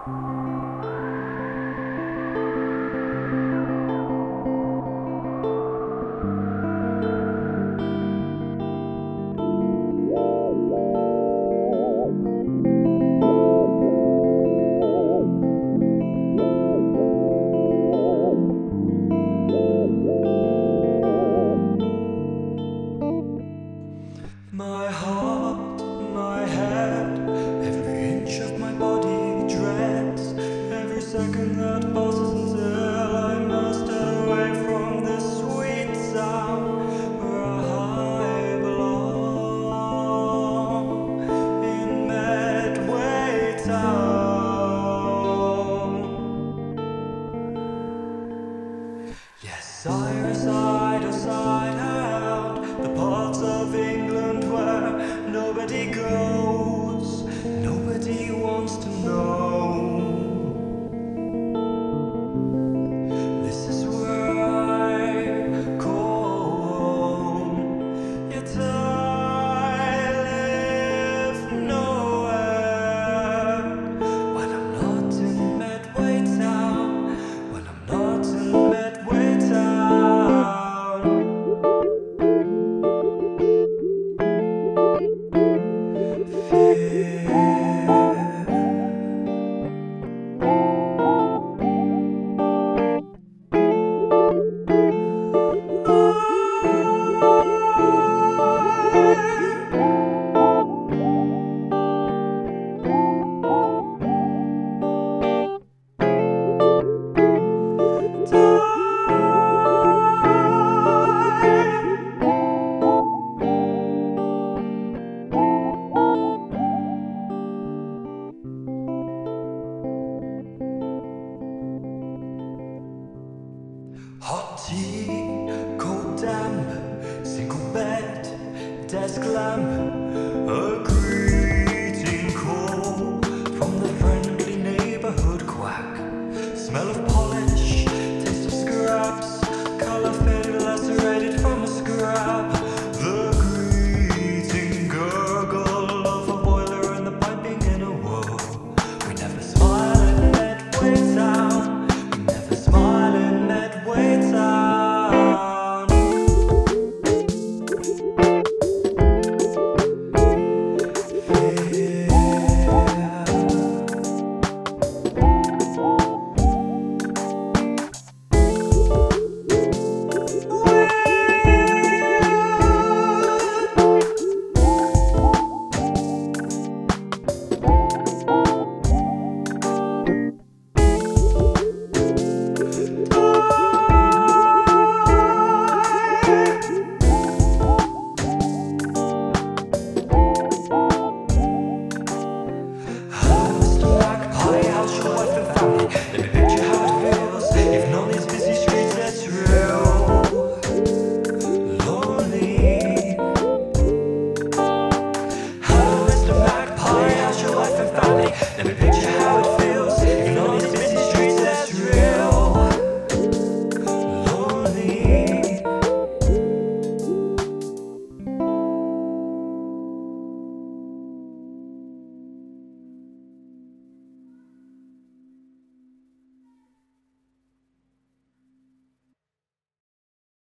My heart, my head, every inch of my body dreads every second that passes until I must head away from this sweet sound where I belong in Medway town. Yes, I reside out the parts of England where nobody goes, nobody wants to know. This is where I call home, yet I live nowhere when I'm not in Medway town, when I'm not in Medway town. Hot tea, cold damp, single bed, desk lamp,